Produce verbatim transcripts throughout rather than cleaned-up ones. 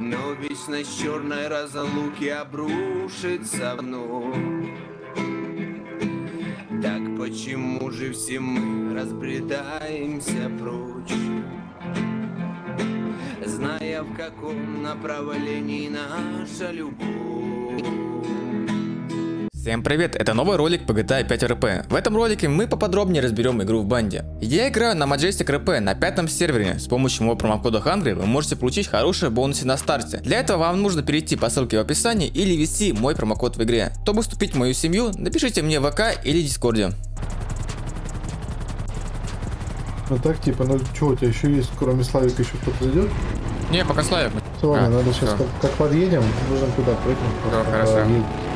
Но вечность черной разлуки обрушится вновь. Так почему же все мы разбредаемся прочь, зная, в каком направлении наша любовь? Всем привет, это новый ролик по джи ти эй пять эр пи. В этом ролике мы поподробнее разберем игру в банде. Я играю на Majestic эр пи на пятом сервере. С помощью моего промокода Hungry вы можете получить хорошие бонусы на старте. Для этого вам нужно перейти по ссылке в описании или ввести мой промокод в игре. Чтобы вступить в мою семью, напишите мне в ВК или Дискорде. Ну так типа, ну что у тебя еще есть, кроме Славика еще кто-то идет? Не, пока Славик. Все, ладно, а, надо сейчас как, как подъедем, нужно туда прыгнуть. Да, хорошо.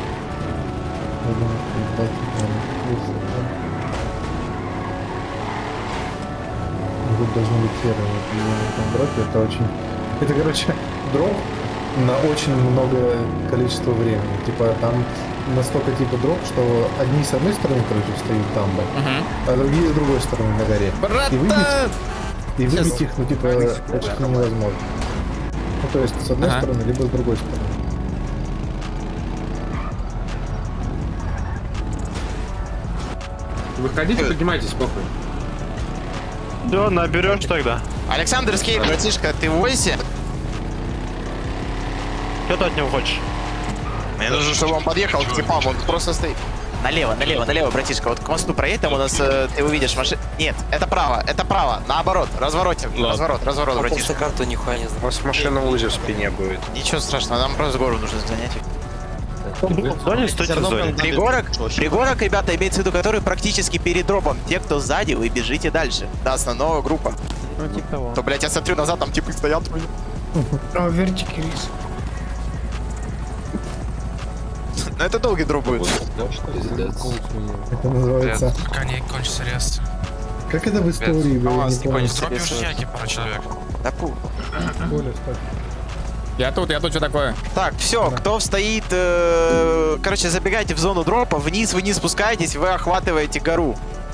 Тут должны быть первые дропы, это очень... Это, короче, дроп на очень много количества времени. Типа там настолько типа дроп, что одни с одной стороны, короче, стоят дамбы, uh-huh. а другие с другой стороны на горе. Брата! И выбить, и выбить их, ну типа, почти невозможно. Ну то есть с одной uh-huh. стороны, либо с другой стороны. Выходите, поднимайтесь, похуй. Да, наберешь тогда. Александр Скейп, братишка, ты в войсе? Что ты от него хочешь? Мне нужно, чтобы он подъехал к типам, он просто стоит. Налево, налево, налево, братишка. Вот к мосту проедь, там у нас э, ты увидишь машину. Нет, это право, это право. Наоборот, разворотим. Ладно. Разворот, разворот, братишка. Карту нихуя не знаю. У вас машина в лузе в спине будет. Ничего страшного, нам просто гору нужно занять. В зоне, стойте в зоне. Пригорок, пригорок, ребята, имеется в виду, который практически перед дропом. Те, кто сзади, вы бежите дальше. Да, основная группа. Ну, типа того. То, блядь, я смотрю назад, там типы стоят. О, вертики рис. Ну это долгий дроп будет. Это называется... Пока не кончится рез. Как это в истории было? В дропе уже яки пара человек. Да пу. Я тут, я тут, что такое? Так, все, кто стоит, э, короче, забегайте в зону дропа, вниз, вниз спускаетесь, вы охватываете гору.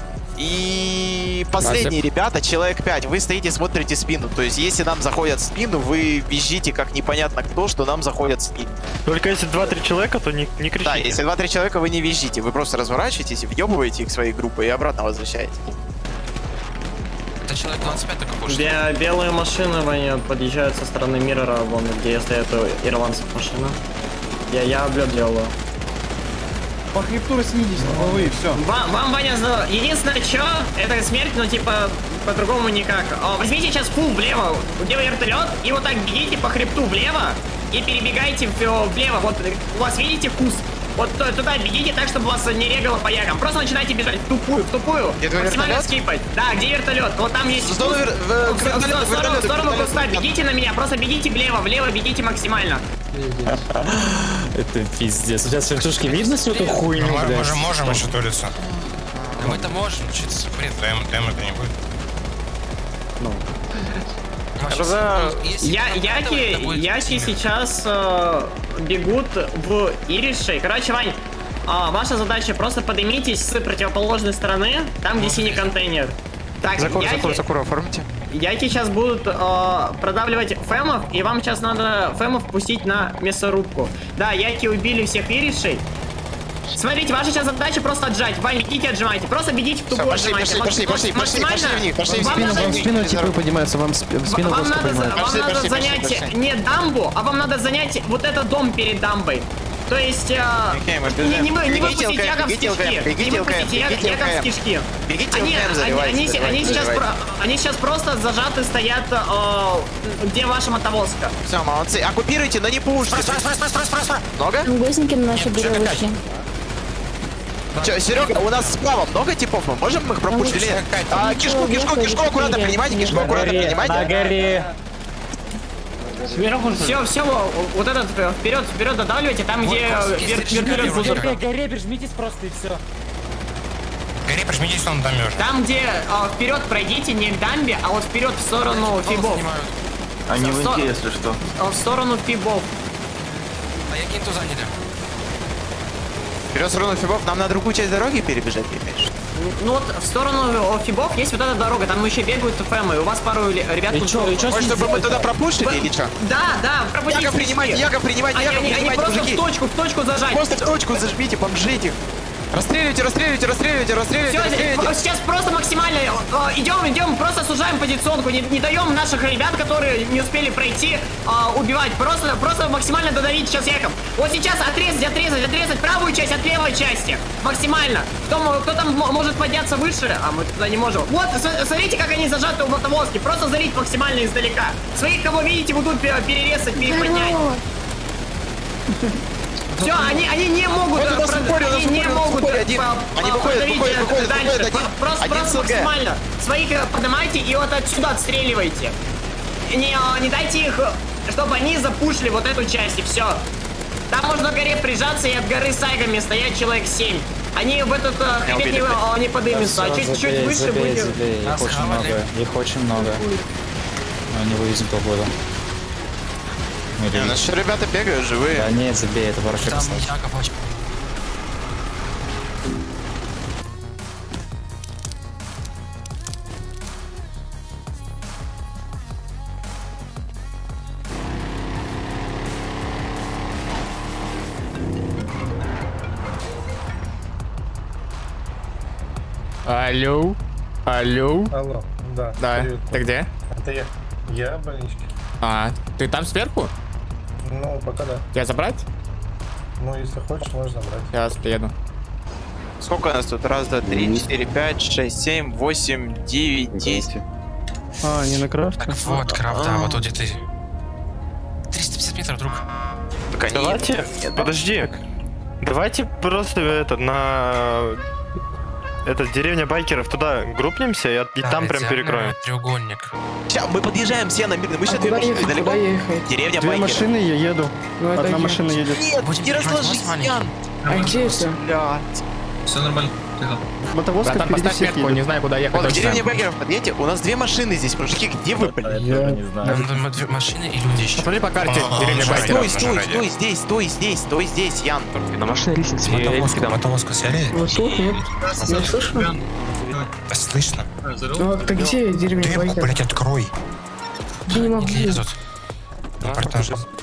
И последние ребята, человек пять, вы стоите, смотрите спину. То есть, если нам заходят в спину, вы визжите, как непонятно кто, что нам заходят в спину. Только если два-три человека, то не, не кричите. Да, если два-три человека, вы не визжите, вы просто разворачиваетесь, въебываете их в своей группы и обратно возвращаете. Это человек двадцать пять только позже. Бе белые машины они подъезжают со стороны Миррора, вон где стоит у ирландцев машина. Я, я облет делаю. По хребту снизись, на головы, и все. Вам, вам, Ваня, единственное, что, это смерть, но типа по-другому никак. О, возьмите сейчас фул влево, где вертолет, и вот так бегите по хребту влево и перебегайте влево. Вот у вас видите куст? Вот туда бегите так, чтобы вас не регало по ягам. Просто начинайте бежать в тупую, в тупую. Максимально скипать. Да, где вертолет? Вот там есть куст. В сторону куста бегите на меня, просто бегите влево, влево бегите максимально. Это пиздец. Сейчас вертушки видно всю эту хуйню? Мы же можем еще туриться. Мы-то можем, чуть бред, даем это не будет. Ну. Я, яки, яки сейчас э, бегут в Иришей. Короче, Вань, э, ваша задача просто поднимитесь с противоположной стороны, там, где синий контейнер. Так, закур, яки, закур, закур, оформите. Яки сейчас будут э, продавливать фэмов, и вам сейчас надо фэмов пустить на мясорубку. Да, яки убили всех Иришей. Смотрите, ваша сейчас задача просто отжать. Вань, бегите, отжимайте. Просто бегите в тупую, отжимайте. Пошли, пошли, пошли, пошли в них, пошли в спину. Вам в спину типы поднимаются, вам в спину вам просто надо, поднимаются. вам пошли, надо пошли, занять пошли, пошли. не дамбу, а вам надо занять вот этот дом перед дамбой. То есть, э, okay, не, не, вы, не бегите, выпустите ягов с кишки. Не выпустите ягов с кишки. Бегите, они, они, они, они, сейчас про, они сейчас просто зажаты стоят, э, где ваша мотовозка. Все, молодцы. Оккупируйте, но не пушите. Много? Госники на нашей берегу ушли. Че, Серега, у нас справа много типов, мы можем их пропустить? А, кишку, кишку, кишку аккуратно принимайте, кишку аккуратно принимайте. На горе. Все, все, вот этот вперед, вперед додавливайте, там где вертолет будет. Горе, горе, прижмитесь просто и все. Горе, прижмитесь, он домер. Там где вперед пройдите, не к дамбе, а вот вперед в сторону фибов. Они в инте, если что. В сторону фибов. А я кинту заняли. Вперед в сторону Фибов, нам на другую часть дороги перебежать, имеешь? Ну вот в сторону Фибов есть вот эта дорога, там еще бегают ФМы, у вас пару ребят... И чё, и чё Может, чтобы мы туда пропушили или что? Да, да, пропустите. Яков, принимайте, Яков, принимайте, Они, Яков, они, они принимайте, просто мужики. в точку, в точку зажать. Просто в точку зажмите, бомжите их. Расстреливайте, расстреливайте, расстреливайте, расстреливайте, Все, расстреливайте. сейчас просто максимально э, идем, идем, просто сужаем позиционку, не, не даем наших ребят, которые не успели пройти, э, убивать. Просто, просто максимально додавить сейчас Яков. Вот сейчас отрезать, отрезать, отрезать правую часть от левой части. Максимально. Кто, кто там может подняться выше? А мы туда не можем. Вот, смотрите, как они зажаты у мотовозки. Просто залить максимально издалека. Своих, кого видите, будут перерезать, переподнять. Все, они, они не могут, Вот у нас про- упоры, у нас они не упоры, у нас могут упоры, один. по- Они по- выходят, подавить, выходят, э, выходят, дальше. выходят, один. Просто, Один просто СЛГ. максимально. Своих э, поднимайте и вот отсюда отстреливайте. Не, э, не дайте их, э, чтобы они запушили вот эту часть и все. Там можно к горе прижаться и от горы с айгами стоять человек семь. Они в этот э, хребет не, э, не подымутся, а чуть-чуть выше забей, будет. забей. Их очень много, их очень много. Мы не вывезем полгода. Не, у нас еще ребята бегают, живые. Да нет, забей, это вообще Там кстати. Яков очень... Алло? Алло? Алло, да. Да, привет. ты где? Это я. Я в больничке. А, ты там сверху? Ну, пока да. Тебя забрать? Ну, если хочешь, можно брать. Сейчас приеду. Сколько у нас тут? Раз, два, три, четыре, пять, шесть, семь, восемь, девять, десять. А, не на крафт? Так вот, крафт, да, вот тут где ты. триста пятьдесят метров, друг. Так они... Давайте, Нет, подожди. Давайте просто это на... Это деревня байкеров, туда группнемся и, от- и Да, там прям идеально, перекроем. Треугольник. Ща, мы подъезжаем все на мирный. Мы сейчас А куда две машины ехать? далеко. Куда ехать? Деревня Две байкеров. машины, я еду. Ну, это Одна я. машина едет. Нет, Будем не поднимать разложись, мост маленький. Ян. А где это? Блядь. Все нормально. Мотовозка Братан, впереди поставь всех метку, не едет. знаю, куда ехать. Вон, в точно. деревне байкеров подъедьте. У нас две машины здесь, мужики. Где вы, блядь? Я... Нам там две машины и люди еще. Посмотри по карте, А, деревня а, байкеров. Стой, стой, стой здесь, стой здесь, стой здесь, Ян. На машине лестница. Мотовозку, мотовозку сняли? Вот тут нет. Не слышно? Да слышно. Ну, а ты где, деревня Демку, байкер? блядь, открой. Я не могу. Не лезут. На портал.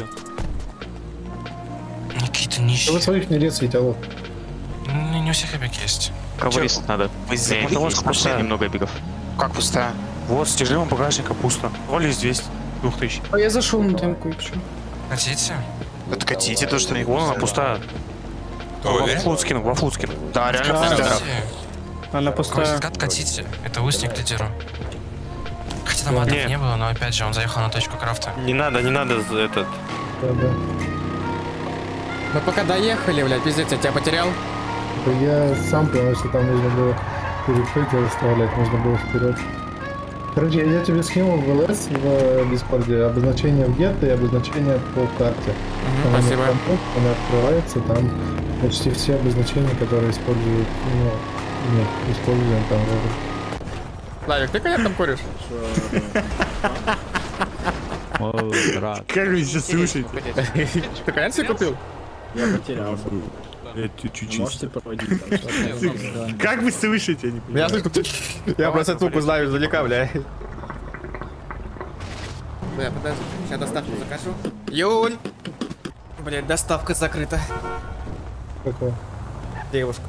Никита Да вы нищий. своих не реците, алло. Ну, не у всех эпик есть. Кого рисовать надо? Вы Э, забыли? машина немного бегов. Как пустая? Вот, с тяжелым багажника пусто. Вали двести, двух тысяч. А я зашел на темку и что? Хотите? Откатите то, что не Вон она пустая. Во Флутскин, во Флутскин. Да, реально Да. пустая. Хотите? Она пустая. Откат катите. Это устник лидеру. Хотя там матов Не. не было, но опять же он заехал на точку крафта. Не надо, не надо этот. Да, да. Мы пока доехали, блядь, пиздец, я тебя потерял. Это я сам понял, что там нужно было перекрытие выставлять, нужно было вперед. Короче, я тебе скинул в ЛС в Дискорде обозначение в гетто и обозначение по карте. Мгм, Там спасибо. она там, она открывается, там почти все обозначения, которые используют, ну, мы используем там. Славик, ты конечно там куришь? Как вы сейчас слушаете? Ты конечно купил? Я потерялся. Это чуть-чуть. Можете проводить там. Как вы слышите? Я не Я слышу, я просто звук узнаю издалека, бля. Бля, подожди, сейчас доставку закажу. Юль! Блядь, доставка закрыта. Какое? Девушка.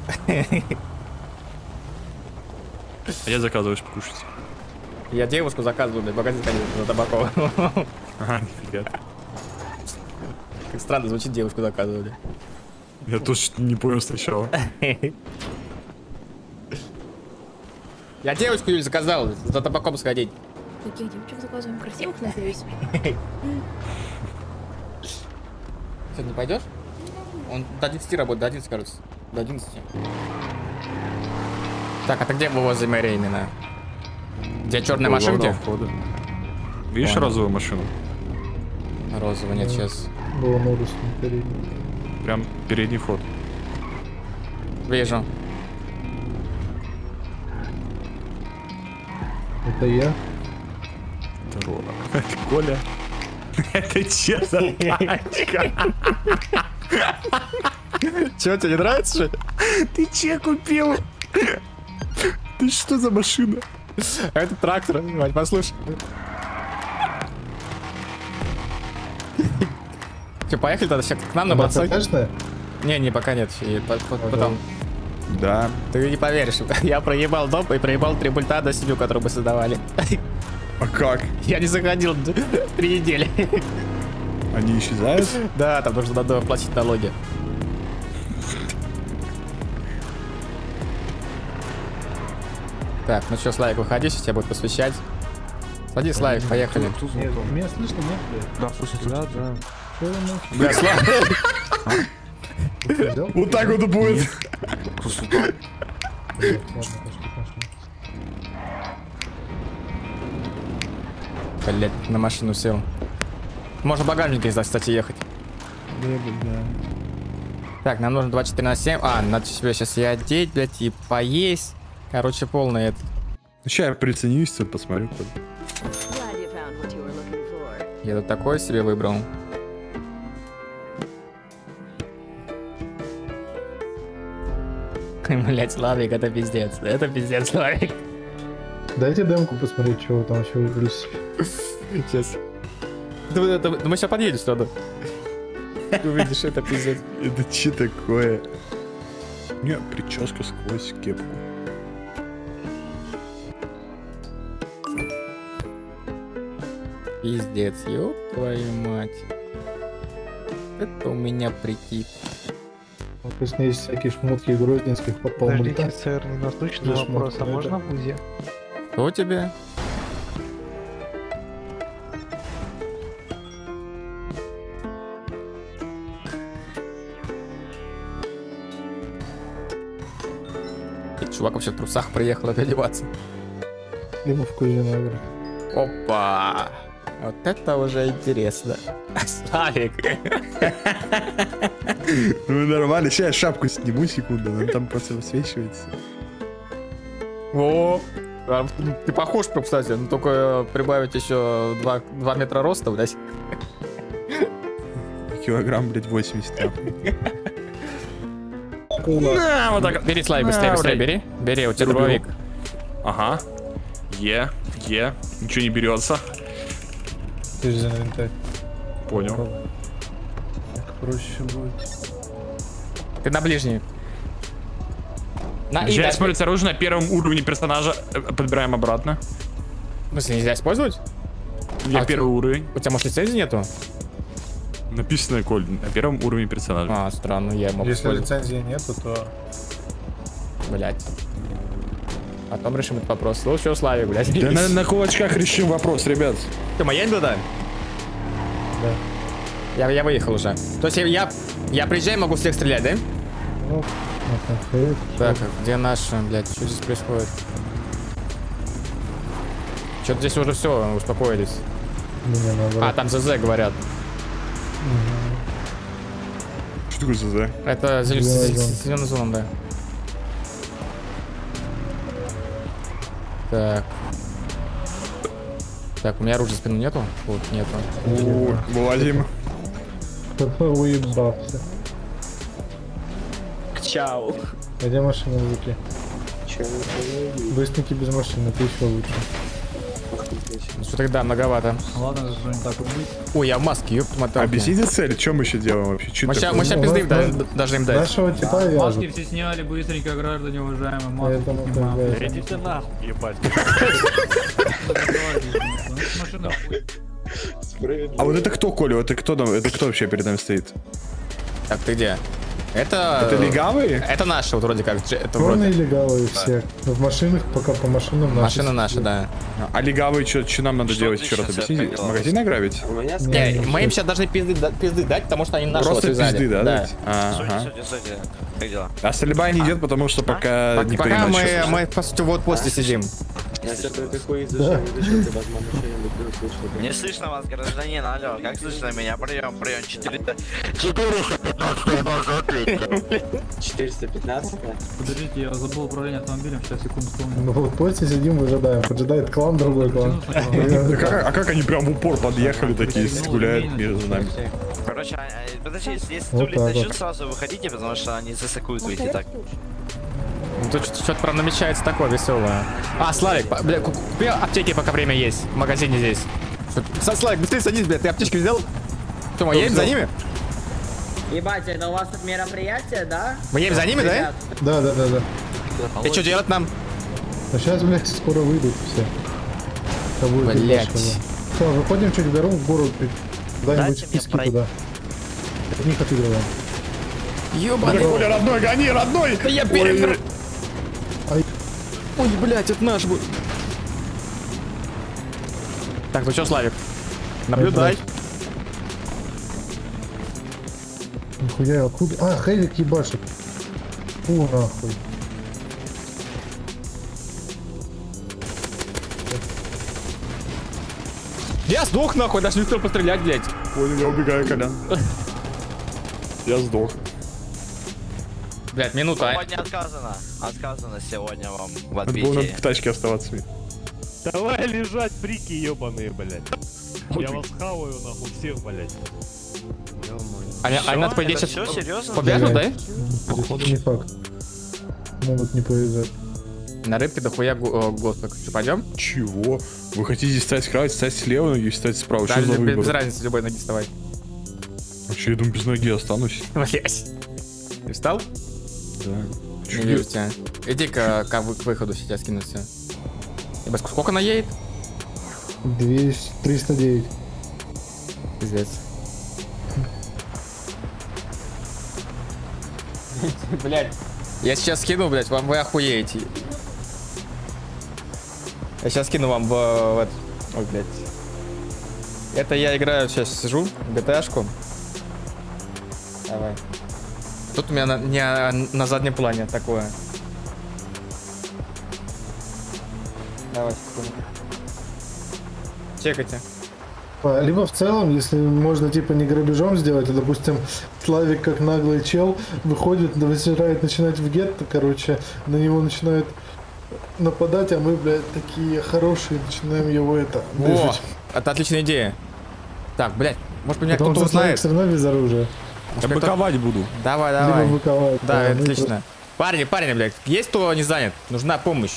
А я заказываешь покушать. Я девушку заказываю, блядь, магазин, конечно, за табаком. Ага, нифига. Как странно звучит, девушку заказывали. Я тоже не понял сначала. Я девочку Юль заказал, за табаком сходить. Таких девочек заказываем красивых, надеюсь. Сегодня пойдешь? Он до одиннадцати работает, до одиннадцати, кажется. До одиннадцати. Так, а ты где возле мэрии именно? Где черные машинки? Видишь Понял. розовую машину? Розового нет сейчас. Было множество передних. Прям передний вход. Вижу. Это я. Здорово. Это Коля. Это че за тачка? Чего, тебе не нравится, что ли? Ты че купил? Ты что за машина? Это трактор, Вань, послушай. Че, поехали тогда все к нам на бацак? Не, не, пока нет. И потом. Да. Ты не поверишь, я проебал доп и проебал три пульта до семью, которую мы создавали. А как? Я не заходил три недели. Они исчезают? Да, там нужно надо платить налоги. Так, ну что, Славик, выходи, сейчас тебя будет посвящать. Садись, Славик, поехали. Меня слышно, нет? Да, слушайте, да, да. Бля, Славик. Вот так вот и будет. Блять, на машину сел. Можно в багажнике, кстати, ехать. Так, нам нужно двадцать четыре на семь. А, надо себе сейчас и одеть, блять, и поесть. Короче, полный это. Ну, сейчас я приценюсь, посмотрю. Я тут такой себе выбрал. Блять, Славик, это пиздец. Это пиздец, Славик. Дайте демку посмотреть, что вы там еще выбрали. Сейчас. Да, да, да, мы сейчас подъедем сюда. Ты увидишь, это пиздец. Это че такое? У меня прическа сквозь кепку. Пиздец, ёб твою мать. Это у меня прикид. Обычно есть всякие шмотки грозненских по полмульта. Подождите, сэр, не насущный вопрос, а можно в УЗИ? Что у тебя? И чувак вообще в трусах приехал одеваться. Либо в кузинагре. Опа! Вот это уже интересно. Славик. Ну нормально, сейчас я шапку сниму секунду, он там просто высвечивается. О, ты похож, кстати, но только прибавить еще два метра роста, блядь. Килограмм, блядь, восемьдесят. На, вот так. Бери, Славик, быстрее, быстрее, бери. Бери, у тебя дробовик. Ага. Е, е, ничего не берется. Ты же за инвентарь. Понял. Так проще будет. Ты на ближний. На, Нельзя использовать оружие на первом уровне персонажа. Подбираем обратно. В смысле, нельзя использовать? Я а первый у уровень. У тебя, может, лицензии нету? Написано, Коль, на первом уровне персонажа. А, странно, я мог Если лицензии нету, то... Блять. Потом решим этот вопрос. Ну что, Славик, блядь. Да на, на кулачках решим вопрос, ребят. Ты моя туда? Да. Я, я выехал уже. То есть я, я, я приезжаю, могу всех стрелять, да? Ну, это, так, а где наши, блядь, что здесь происходит? Что-то здесь уже все, успокоились. Не, а, там ЗЗ говорят. Что такое ЗЗ? Это зеленый зон, да. Так. Так, у меня оружия спины нету? Вот, нету. О, вылазим. Кто-то уебался. Чао. А где машина в руке? Быстренький без машины, ты еще лучше. Ну что тогда, многовато. Ладно, что не так быть. Ой, я в маске, ёпта мотал. Объясните цель, что мы еще делаем вообще? Чё мы сейчас такое? пизды им даже им дать. Нашего типа вяжут. Маски все сняли, быстренько, граждане уважаемые. Поэтому Маски Идите нахуй, ебать. А вот это кто, Коля? Это кто там? Это кто вообще перед нами стоит? Так, ты где? Это... Это легавые? Это наши, вот вроде как. Это Черные вроде. легавые все. В машинах, пока по машинам наши. Машина наша, да. А легавые, что нам надо делать еще раз? Объясните? Магазин ограбить? Не, мы им сейчас должны пизды, пизды дать, потому что они наши Просто вот пизды, да? да. Дать? Ага. Судя, судя, как дела? А стрельба не идет, потому что пока Пока, не пока понимаю, мы, что мы, по сути, вот после сидим. Не слышно вас, гражданин, алло, как слышно меня? Прием, прием, четыреста четыреста пятнадцать. Подождите, я забыл управление автомобилем, сейчас, секунду, вспомню. Ну вот после сидим, выжидаем. Поджидает клан, другой клан. А как они прям в упор подъехали, такие гуляют между нами? Короче, подожди, если тули начнут, сразу выходите, потому что они засакуют их и так. Тут что-то прям намечается такое веселое. А, Славик, бля, купи аптеки, пока время есть. В магазине здесь. Славик, быстрее садись, блядь, ты аптечки взял? Что, мы едем за ними? Ебать, это у вас тут мероприятие, да? Мы едем за ними, да? Да, да, да, да. И что делать нам? А сейчас, блядь, скоро выйдут все. Блять. Все, выходим чуть в гору, в гору, куда-нибудь в пески туда. От них отыгрываем. Ёбаный. Коля, родной, гони, родной! Да я перебр... Ой, блять, это наш будет. Так, ну что, Славик? Наблюдай. Нихуя, откуда? А, Хэвик ебашит. Фу, нахуй. Я сдох, нахуй, даже не успел пострелять, блядь. Понял, я убегаю, Колян. Я сдох. Блядь, минута. Сегодня отказано. Отказано сегодня вам в Надо было ответе. в тачке оставаться. Давай лежать, прики ебаные, блядь. Я вас хаваю, нахуй, всех, блядь. А, а надо, по идее, сейчас... Все, серьезно? Побегут, да? Не факт. Могут не повезать. На рыбке дохуя госпок. Что, пойдем? Чего? Вы хотите стать с кровати, стать слева ноги, стать справа? Да, Что за без, выбор? без разницы, любой ноги вставай. А че, я думаю, без ноги останусь. Блять. Ты встал? Да. Не вижу тебя. Иди-ка к, к выходу, сейчас кинуться. Ебать, сколько она едет? двести, триста девять. Пиздец. Блять. Я сейчас скину, блять, вам вы охуеете. Я сейчас скину вам в, в этот... Ой, блять. Это я играю, сейчас сижу, в джи ти эй-шку. Давай. Тут у меня на, не, на заднем плане такое. Давай, секунду. Чекайте. Либо в целом, если можно типа не грабежом сделать, а допустим Славик как наглый чел выходит, высирает, начинает в гетто, короче, на него начинают нападать, а мы, блядь, такие хорошие, начинаем его это... О, дышать. Это отличная идея. Так, блядь, может меня кто-то узнает. Все равно без оружия. Я быковать буду. Давай, давай. Либо быковать. Да, да, отлично. просто... Парни, парни, блядь, есть кто не занят? Нужна помощь.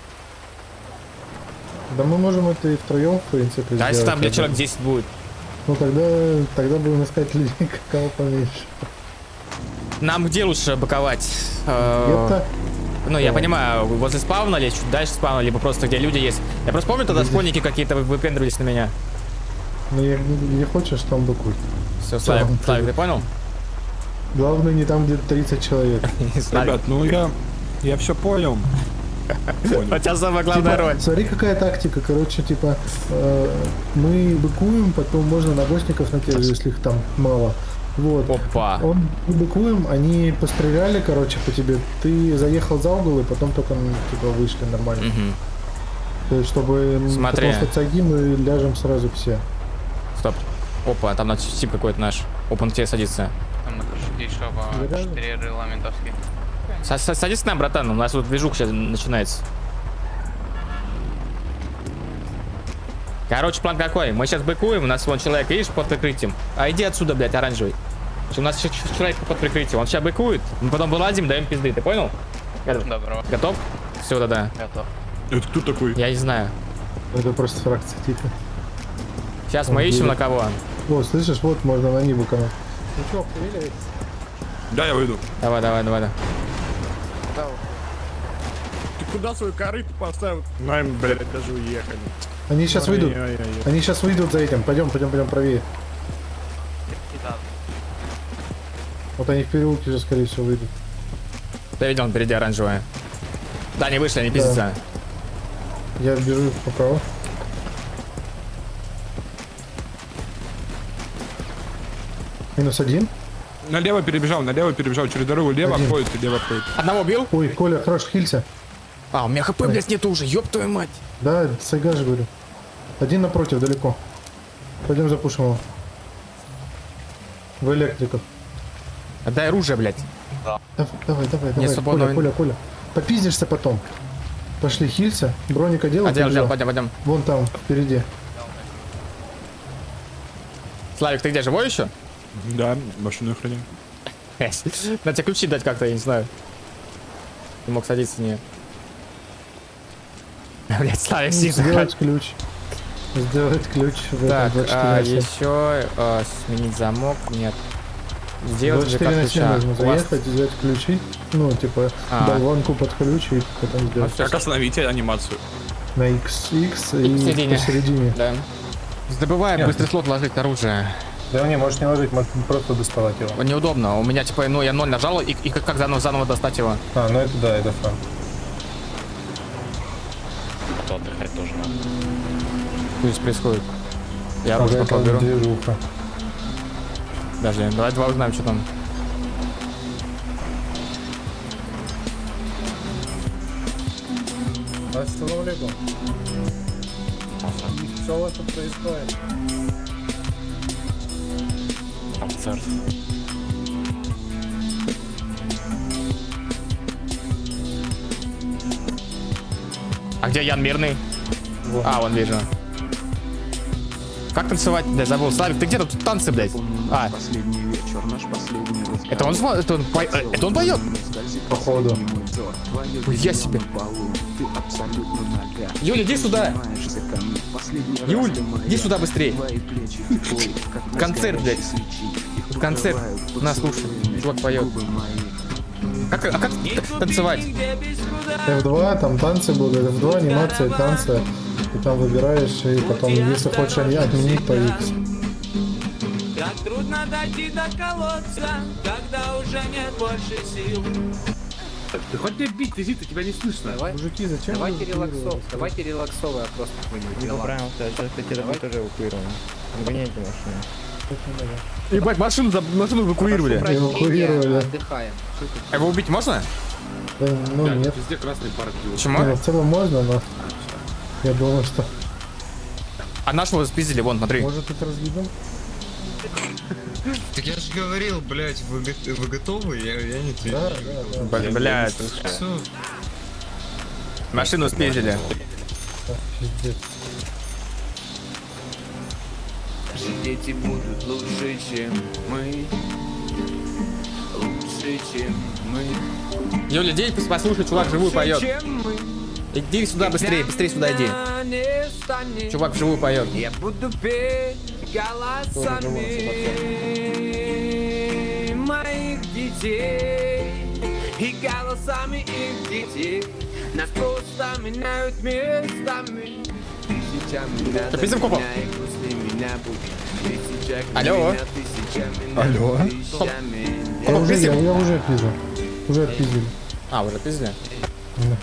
Да мы можем это и втроем, в принципе, да, если там, блядь, человек десять будет. Ну тогда, тогда будем искать людей, кого поменьше. Нам где лучше быковать? Это... Ну, я понимаю, возле спавна или чуть дальше спавна, либо просто где люди есть. Я просто помню, тогда школьники какие-то выпендривались на меня. Ну, я не хочешь, там быкуй. Все, Славик, Славик, ты понял? Главное, не там, где тридцать человек. Ребят, ну я... Я все понял. Хотя самая главная роль. Смотри, какая тактика, короче, типа, э, мы быкуем, потом можно набожников накидывать, если их там мало. Вот. Опа. Он мы быкуем, они постреляли, короче, по тебе. Ты заехал за угол, и потом только типа вышли нормально. Угу. То есть, чтобы Смотри. после цаги мы ляжем сразу все. Стоп. Опа, там на тип какой-то наш. Опа, на тебе садится. Там на шутки, чтобы четыре рыла ментовские. Садись к нам, братан, у нас вот движуха сейчас начинается. Короче, план какой? Мы сейчас быкуем, у нас вон человек, видишь, под прикрытием. А иди отсюда, блядь, оранжевый. У нас сейчас человек под прикрытием, он сейчас быкует, мы потом вылазим, даем пизды, ты понял? Добро. Готов? Все, да-да. Готов. Это кто такой? Я не знаю. Это просто фракция типа. Сейчас мы ищем на кого. Вот, слышишь, вот можно на них быковать. Ну чё, проверяй. Да, я выйду. Давай, давай, давай, давай. Ты куда свою корыту поставил? Нам, блядь, даже уехали. Они сейчас выйдут. Они сейчас выйдут за этим. Пойдем, пойдем, пойдем правее. Вот они в переулке же, скорее всего, выйдут. Ты видел, он впереди оранжевая. Да, они вышли, они пиздятся. Я бежу поправо. Минус один. Налево перебежал, налево перебежал, через дорогу лево Один. обходит, лево обходит. Одного бил? Ой, Коля, хорош, хилься. А, у меня хп, блядь, нету уже, ёб твою мать. Да, Сайга же говорю. Один напротив, далеко. Пойдем запушим его. В электриках. Отдай оружие, блядь. Да. Давай, давай, давай. Нет, Коля, Коля, Коля. Попиздишься потом. Пошли, хилься. Броника делай. Пойдем, пойдем, пойдем, пойдем. Вон там, впереди. Славик, ты где, живой еще? Да, машину охраняю. Надо тебе ключи дать как-то, я не знаю. Ты мог садиться в нее. Блять, Славик сидит. Сделать ключ. Сделать ключ в Так, а, этом еще а, сменить замок, нет. Сделать двадцать четыре на семь ключа. нужно заехать, взять ключи. Ну, типа, А. болванку под ключ и потом сделать. Как остановите анимацию? На X, X и, И посередине. посередине. Да. Забываем Нет. быстрый слот ложить оружие. Да не, можешь не ложить, можешь просто доставать его. Неудобно. У меня типа, ну я ноль нажал, и, и как, как заново, заново достать его. А, ну это да, это фан. А то отдыхать тоже надо. Что здесь происходит? Я Ага, оружие там поберу. движуха. Подожди, давай два узнаем, что там. Ассаламу алейкум. Что у вас тут происходит? Концерт. А где Ян Мирный? Вот. А, вон вижу. Как танцевать? Блядь, забыл. Славик, ты где тут танцы, блядь? А. Это он, смо- это он, по- э, это он поет? Походу. Я себе. Юля, иди сюда. Юль, иди сюда быстрее. Концерт, блядь. Концерт. На, слушай. Чувак поет. Как, а как танцевать? эф два, там танцы будут, эф два, анимация, танцы. И там выбираешь, и потом, если хочешь они отменить, по X. Как трудно дойти до колодца, когда уже нет больше сил. Ты хоть не бить, ты зит, тебя не слышно. Давай. Мужики, зачем Давайте вы релаксов, давайте релаксовые просто какой-нибудь. Правильно, сейчас эти работы тоже эвакуированы. Гоняйте машину. Ебать, машину, за- машину эвакуировали. Эвакуировали. Отдыхаем. А его убить можно? Да, ну Да, нет. везде красный парк. Почему? Не, ну, в целом можно, но я думаю, что... А нашего спиздили, вон, смотри. Может, это разъебем? Так я же говорил, блять, вы, го- вы готовы? Я, я не ответил. Да, да, да. Бля- Блядь. Все. Машину спиздили. Пиздец. Наши дети будут лучше, чем мы. Лучше, чем мы. Юля, иди послушай, чувак живую поет. Чем мы. Иди сюда быстрее, быстрее сюда иди. Не станет. Чувак вживую поет. Я буду петь голосами моих детей и голосами их детей. Нас просто меняют местами. Тысячами надо Записывай копа. меня, и после меня будет тысяча Алло. меня, тысячами Алло. надо, тысячами. Я уже, я, я уже отпиздил. Уже отпиздили. А, уже пиздили? Да.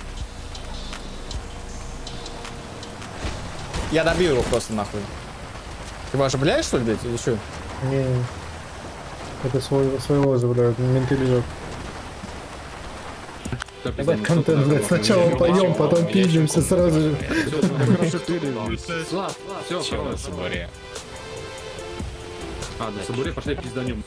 Я добью его просто нахуй. Ты его оживляешь, что ли, блядь, или что? Не, не. Это свой, своего забирают, менты лежат. Контент, блядь, сначала поем, потом пиздимся сразу же. Слав, все, Чего на Сабуре? А, на Сабуре пошли пизданем.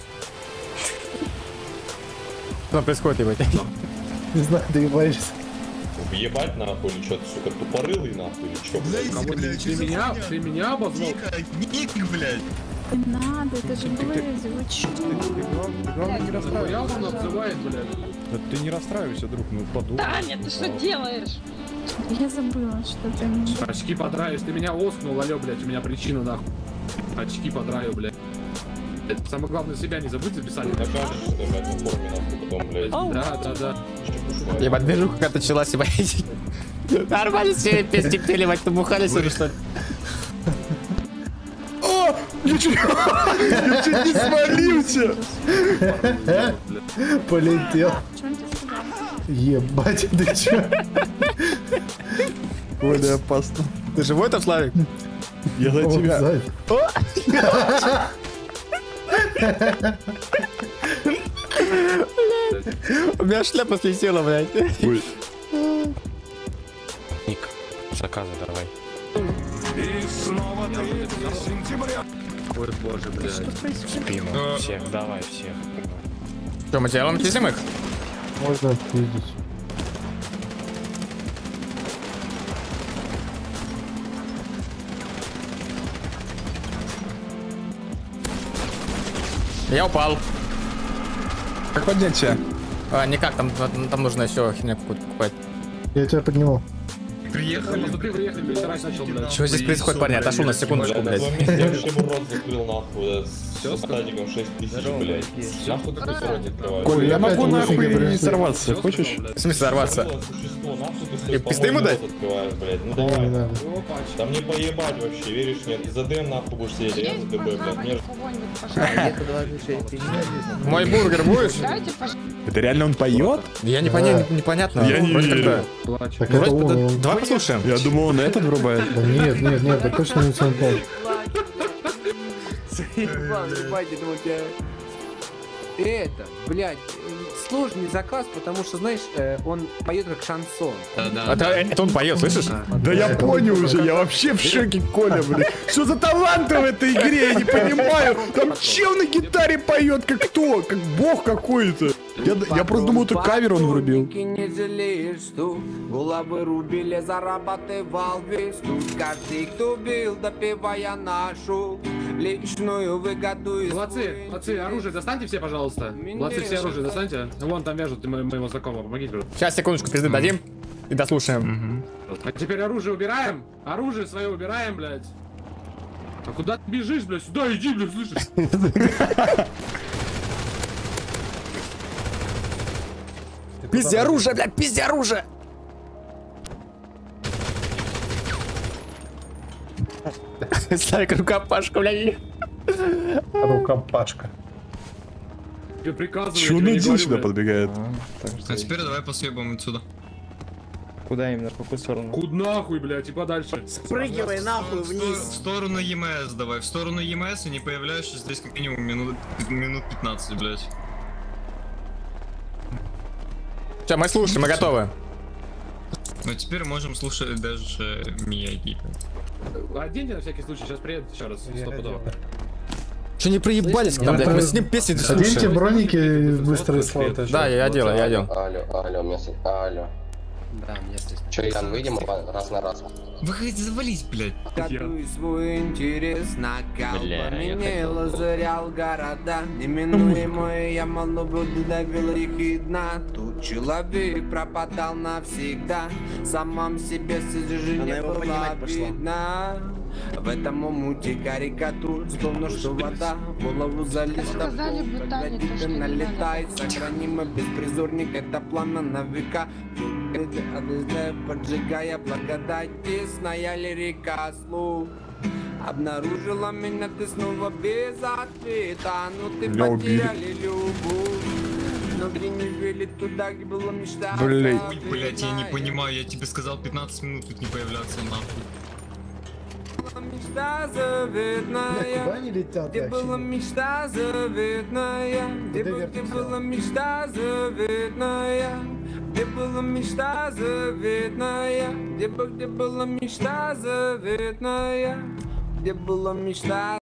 Что происходит, ебать? Не знаю, доебаешься. Ебать нахуй, или что ты, сука, тупорылый нахуй, или чё? Блядь, ты меня, ты меня обозвал? Ник, блядь. Не надо, это же Блэйзи, вы чё? Главное не Я расстраивайся. он обзывает, блядь. Да ты не расстраивайся, друг, ну подумай. Таня, ты что делаешь? Я забыла, что ты мне... Очки подраешь, ты меня оскнул, алё, блядь, у меня причина нахуй. Очки подраю, блядь. Это самое главное, себя не забудь записать. Докажешь, что ты, блядь, на форме нахуй, потом, блядь. Да, да, да. Ебать, движуха как-то началась, ебать. Нормально все пестик ебать, набухались или что ли? О! Я чуть, я чуть не свалился! Полетел. Что он тебе сказал? Ебать, ты чё? Более опасно. Ты живой там, Славик? Я за О, тебя. сзади. У меня шляпа слетела, блядь. Ой. заказы давай. И снова третьего сентября. Ой, боже, блядь. Спину. Всех, давай, всех. Что мы делаем? Пиздим их? Можно отпиздить. Я упал. Как поднять тебя? А, никак, там, там нужно еще херню какую-то покупать. Я тебя подниму. Приехали. Смотри, приехали, перестарать начал, блядь. Что здесь происходит, парни? Отошел на секундочку, блядь. Я вообще бы рот закрыл нахуй, с статиком шесть тысяч, блядь. Нахуй такой рот открываешь? Коля, я могу нахуй не сорваться, хочешь? В смысле сорваться? И пизды ему дать? Ну давай. Да мне поебать вообще, веришь, нет? За ДМ нахуй будешь сидеть, я за ДБ, блядь. Мне... Мой бургер будешь? Это реально он поет? Я не поня... непонятно. Я не Вроде верю. как да. Так Ну, это вроде- он, да- он. Давай послушаем. Я думал, он этот врубает. Да нет, нет, нет, это точно не Сантон. Заебал, ебать, я думал, тебя... Это, блядь, сложный заказ, потому что, знаешь, э, он поет как шансон. Это, это он поет, слышишь? Да я понял уже, я вообще в шоке, Коля, блин. Что за таланты в этой игре, я не понимаю. Там чел на гитаре поет, как кто, как бог какой-то. Я, я просто думал, это кавер он врубил. Не жалеешь, что головы рубили, зарабатывал весь тут. Каждый, кто бил, допивая нашу личную выгоду. Молодцы, молодцы, оружие достаньте все, пожалуйста. Молодцы, все оружие достаньте. Вон там вяжут мо- моего знакомого, помогите. Сейчас, секундочку, пизды дадим и дослушаем. А теперь оружие убираем. Оружие свое убираем, блядь. А куда ты бежишь, блядь? Сюда иди, блядь, слышишь? Пизди оружие, блядь, пизди оружие! Славик, рукопашка, блядь. Рукопашка. Тебе приказываю, Чё я он тебе не один говорю, сюда блядь. подбегает? А теперь давай посъебаем отсюда. Куда именно? В какую сторону? Куда нахуй, блядь, и подальше. Спрыгивай нахуй В вниз. стор- В сторону ЕМС давай, в сторону ЕМС и не появляешься здесь как минимум минут, минут пятнадцать, блядь. Все, мы слушаем, мы готовы. Но теперь можем слушать даже Мияги. Оденьте на всякий случай, сейчас приедет еще раз, стопудово. Че не проебались к нам, блядь? Мы с ним песни Оденьте слушаем. броники быстрые слоты. Да, я одел, я одел. Алло, алло, место, алло. Да, мне здесь. Че, Ян, выйдем раз на раз? Выходите, завались, блядь. Готовь свой интерес на кал. Бля, я Поменял, хотел. озарял города. Неминуемое я мало буду довел реки дна. Тут человек пропадал навсегда. Самом себе сожжение Она его была понимать пошла. видна. В этом омуте карикатур, словно что вода в голову залезла. Сказали бы, Когда Таня, тебе то, что не налетает, надо. сохранимо беспризорник, это пламя на века. Поджигая благодать, тесная лирика слух. Обнаружила меня ты снова без ответа, но ты Меня убили. потеряли любовь. Но где не вели туда, где была мечта. Блядь. Ой, блядь, я не понимаю, я тебе сказал пятнадцать минут тут не появляться, нахуй. Мечта заветная, они летят? где была мечта заветная, где, бы- где была мечта заветная, где была мечта заветная, где бы где была мечта заветная, где была мечта.